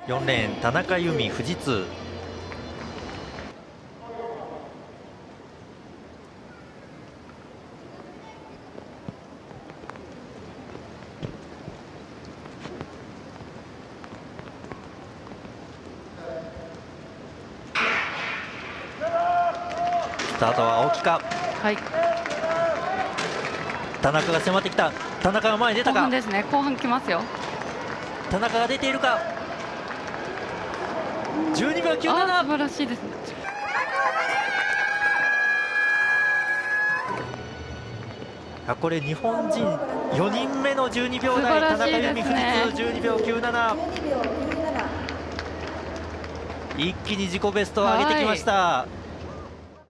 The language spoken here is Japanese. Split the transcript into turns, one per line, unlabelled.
4レーン田中由美、富士通。スタートは青木か。
はい。
田中が迫ってきた。田中が前に出たか。
後半ですね。後半来ますよ。
田中が出ているか。12秒97。
素晴らしいですね。
これ日本人4人目の12秒台。田中由美、富士通12秒97。一気に自己ベストを上げてきました。